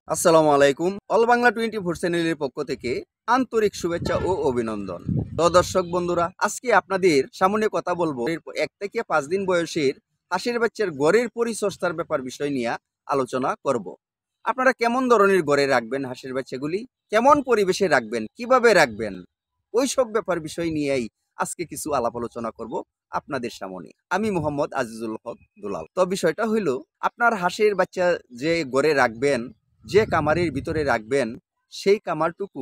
আসসালামু আলাইকুম। অল বাংলা 24 চ্যানেলের পক্ষ থেকে আন্তরিক শুভেচ্ছা ও অভিনন্দন। তো দর্শক বন্ধুরা, আজকে আপনাদের সামনে কথা বলবো 1 থেকে 5 দিন বয়সের হাঁসের বাচ্চার ঘরের পরিচর্যার ব্যাপার বিষয় নিয়ে আলোচনা করব। আপনারা কেমন ধরনের ঘরে রাখবেন হাঁসের বাচ্চাগুলি, কেমন পরিবেশে রাখবেন, কিভাবে রাখবেন, ওইসব ব্যাপার বিষয় নিয়েই আজকে কিছু আলাপ আলোচনা করব আপনাদের সামনে। আমি মোহাম্মদ আজিজুল হক দুলাল। তো বিষয়টা হইল, আপনার হাঁসের বাচ্চা যে ঘরে রাখবেন, যে কামারের ভিতরে রাখবেন, সেই কামারটুকু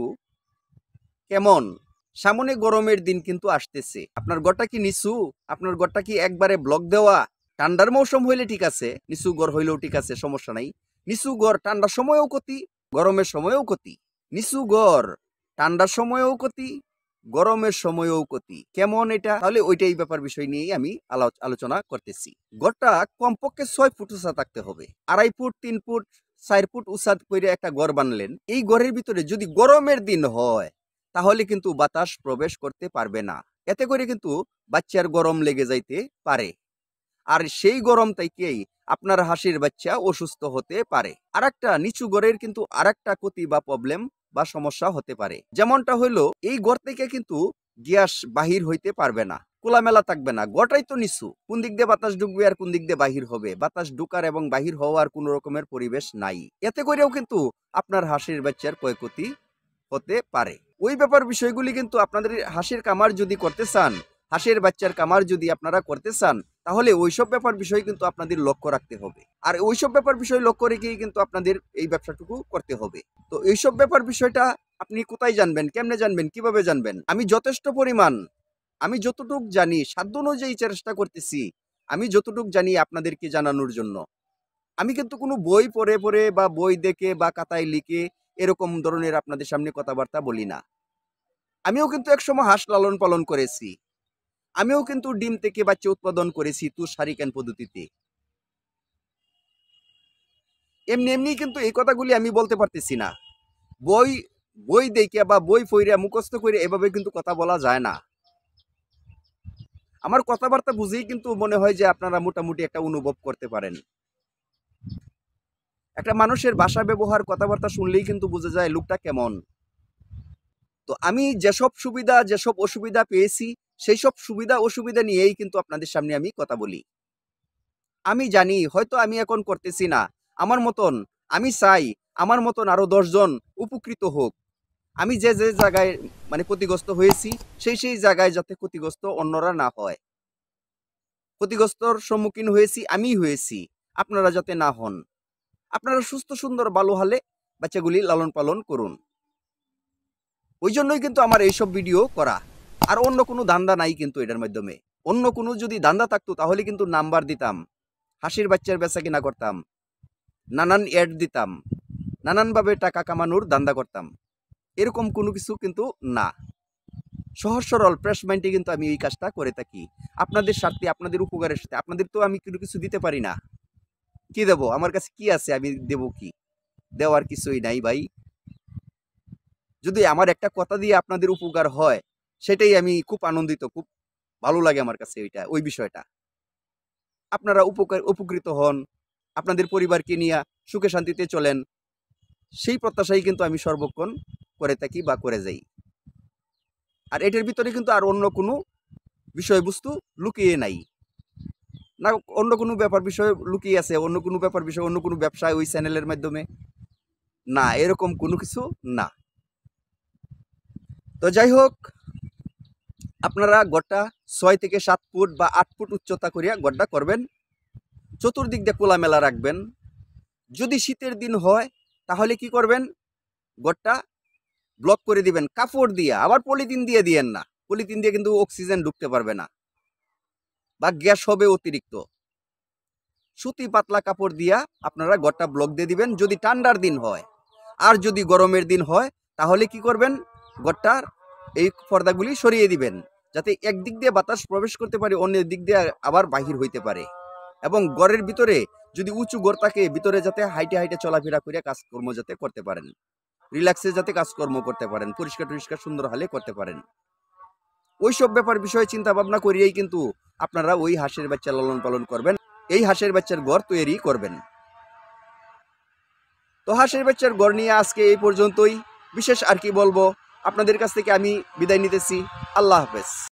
কেমন? সামনে গরমের দিন কিন্তু আসতেছে। আপনার ঘরটা কি নিচু? আপনার ঘরটা কি একবারে ব্লক দেওয়া? ঠান্ডার মৌসুম হইলে ঠিক আছে, নিচু ঘর হইলেও ঠিক আছে, সমস্যা নাই। নিচু ঘর ঠান্ডার সময়ও ক্ষতি, গরমের সময়ও ক্ষতি। নিচু ঘর ঠান্ডার সময়ও ক্ষতি, গরমের সময়ও ক্ষতি। কেমন এটা? তাহলে ওইটাই ব্যাপার বিষয় নিয়েই আমি আলোচনা করতেছি। ঘরটা কমপক্ষে 6 ফুট উঁচা থাকতে হবে। 2.5 ফুট, 3 ফুট, 4 ফুট উঁচা করে একটা ঘর বানালেন। এই ঘরের ভিতরে যদি গরমের দিন হয়, তাহলে কিন্তু বাতাস প্রবেশ করতে পারবে না। এতে করে কিন্তু বাচ্চার গরম লেগে যাইতে পারে। আর সেই গরম থেকেই আপনার হাঁসের বাচ্চা অসুস্থ হতে পারে। আরেকটা, নিচু ঘরের কিন্তু আরেকটা ক্ষতি বা প্রবলেম বা সমস্যা হতে পারে। যেমনটা হইলো, এই ঘর থেকে কিন্তু গ্যাস বাহির হইতে পারবে না, খোলামেলা থাকবে না। ঘরটাই তো নিচু, কোন দিক দিয়ে বাতাস ঢুকবে আর কোন দিক দিয়ে বাহির হবে? বাতাস ঢুকার এবং বাহির হওয়ার কোন রকমের পরিবেশ নাই। এতে করেও কিন্তু আপনার হাঁসের বাচ্চার ক্ষয়ক্ষতি হতে পারে। ওই ব্যাপার বিষয়গুলি কিন্তু আপনাদের হাঁসের কামার যদি করতে চান, হাঁসের বাচ্চার কামার যদি আপনারা করতে চান, তাহলে ওইসব ব্যাপার বিষয় কিন্তু আপনাদের লক্ষ্য রাখতে হবে। আর ওইসব ব্যাপার বিষয় লক্ষ্য রেখেই কিন্তু আপনাদের এই ব্যবসাটুকু করতে হবে। তো এইসব ব্যাপার বিষয়টা আপনি কোথায় জানবেন, কেমনে জানবেন, কিভাবে জানবেন? আমি যথেষ্ট পরিমাণ, আমি যতটুক জানি সাধ্য অনুযায়ী চেষ্টা করতেছি, আমি যতটুক জানি আপনাদেরকে জানানোর জন্য। আমি কিন্তু কোনো বই পড়ে পড়ে বা বই দেখে বা খাতায় লিখে এরকম ধরনের আপনাদের সামনে কথাবার্তা বলি না। আমিও কিন্তু একসময় হাঁস লালন পালন করেছি। আমিও কিন্তু ডিম থেকে বাচ্চা উৎপাদন করেছি তুষারিকান পদ্ধতিতে। এমনি এমনি কিন্তু এই কথাগুলি আমি বলতে পারতেছি না। বই বই দেখে বা বই পড়ে মুখস্থ করে এভাবে কিন্তু কথা বলা যায় না। আমার কথাবার্তা বুঝেই কিন্তু মনে হয় যে আপনারা মোটামুটি একটা অনুভব করতে পারেন। একটা মানুষের ভাষা ব্যবহার, কথাবার্তা শুনলেই কিন্তু বোঝা যায় লোকটা কেমন। তো আমি যেসব সুবিধা, যেসব অসুবিধা পেয়েছি, সেই সব সুবিধা অসুবিধা নিয়েই কিন্তু আপনাদের সামনে আমি কথা বলি। আমি জানি হয়তো আমি এখন করতেছি না, আমার মতন, আমি চাই আমার মতন আরো 10 জন উপকৃত হোক। আমি যে যে জায়গায় মানে ক্ষতিগ্রস্ত হয়েছি, সেই জায়গায় যাতে ক্ষতিগ্রস্ত অন্যরা না হয়। ক্ষতিগ্রস্তর সম্মুখীন হয়েছি, আমিই হয়েছি, আপনারা যাতে না হন। আপনারা সুস্থ সুন্দর ভালো হালে বাচ্চাগুলি লালন পালন করুন। ওই জন্যই কিন্তু আমার এইসব ভিডিও করা। আর অন্য কোনো ধান্দা নাই কিন্তু এটার মাধ্যমে। অন্য কোনো যদি ধান্দা থাকতো তাহলে কিন্তু নাম্বার দিতাম, হাসির বাচ্চার বেচা কিনা করতাম, নানান অ্যাড দিতাম, নানানভাবে টাকা কামানোর ধান্দা করতাম। এরকম কোনো কিছু কিন্তু না। সহজ সরল ফ্রেশ মাইন্ডে কিন্তু আমি এই কাজটা করে থাকি। আপনাদের স্বার্থে, আপনাদের উপকারের সাথে। আপনাদের তো আমি কোনো কিছু দিতে পারি না। কি দেবো? আমার কাছে কি আছে? আমি দেবো কি? দেওয়ার কিছুই নাই ভাই। যদি আমার একটা কথা দিয়ে আপনাদের উপকার হয়, সেটাই আমি খুব আনন্দিত, খুব ভালো লাগে আমার কাছে ওইটা, ওই বিষয়টা। আপনারা উপকৃত হন, আপনাদের পরিবারকে নিয়ে সুখে শান্তিতে চলেন, সেই প্রত্যাশাই কিন্তু আমি সর্বক্ষণ করে থাকি বা করে যাই। আর এটার ভিতরে কিন্তু আর অন্য কোনো বিষয়বস্তু লুকিয়ে নাই। না অন্য কোনো ব্যাপার বিষয় লুকিয়ে আছে, অন্য কোনো ব্যাপার বিষয়, অন্য কোনো ব্যবসায় ওই চ্যানেলের মাধ্যমে, না, এরকম কোনো কিছু না। তো যাই হোক, আপনারা গড়টা 6 থেকে 7 ফুট বা 8 ফুট উচ্চতা করিয়া গড়টা করবেন। চতুর্দিক দিয়ে খোলামেলা রাখবেন। যদি শীতের দিন হয় তাহলে কি করবেন? গড়টা ব্লক করে দিবেন কাপড় দিয়ে, আবার পলিথিন দিয়ে দিয়েন না। পলিথিন দিয়ে কিন্তু অক্সিজেন ঢুকতে পারবে না বা গ্যাস হবে অতিরিক্ত। সুতি পাতলা কাপড় দিয়া আপনারা গড়টা ব্লক দিয়ে দিবেন যদি ঠান্ডার দিন হয়। আর যদি গরমের দিন হয় তাহলে কি করবেন? গড়টার এই পর্দাগুলি সরিয়ে দিবেন, যাতে একদিক দিয়ে বাতাস প্রবেশ করতে পারে, অন্য দিক দিয়ে আবার বাহির হইতে পারে। এবং ঘরের ভিতরে যদি উঁচু ঘর থাকে, ভিতরে যাতে হাইটে হাইটে চলাফেরা করে কাজকর্ম যাতে করতে পারেন, রিল্যাক্সে যাতে কাজকর্ম করতে পারেন, পরিষ্কার টরিষ্কার সুন্দর হালে করতে পারেন। ওইসব ব্যাপার বিষয়ে চিন্তা ভাবনা করিয়েই কিন্তু আপনারা ওই হাঁসের বাচ্চা লালন পালন করবেন, এই হাঁসের বাচ্চার ঘর তৈরি করবেন। তো হাঁসের বাচ্চার গড় নিয়ে আজকে এই পর্যন্তই। বিশেষ আর কি বলবো, আপনাদের কাছ থেকে আমি বিদায় নিতেছি। আল্লাহ হাফেজ।